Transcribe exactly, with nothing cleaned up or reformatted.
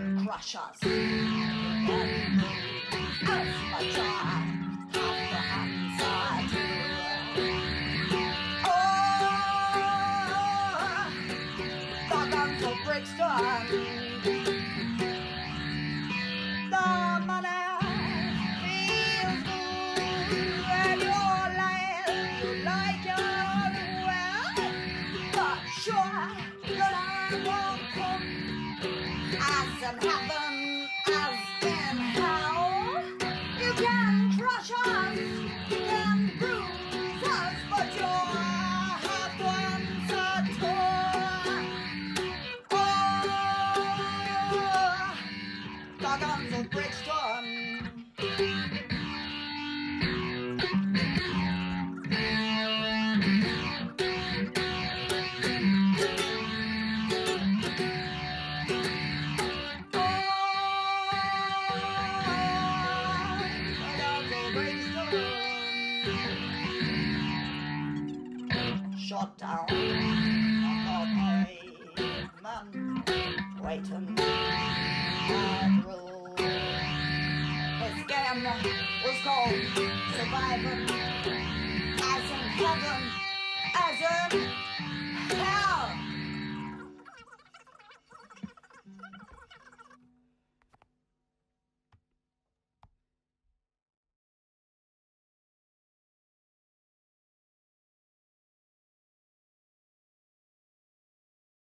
can crush us. And as much I have to answer to. Oh, the guns of Brixton. The money feels good and you're lying, you like your well, but sure that I won't come as in heaven as in hell. You can crush us, you can bruise us, but you'll have to answer to. Oh, the guns of Brixton. Shot down on the pavement, waiting at rule. His game was called surviving, as in heaven, as in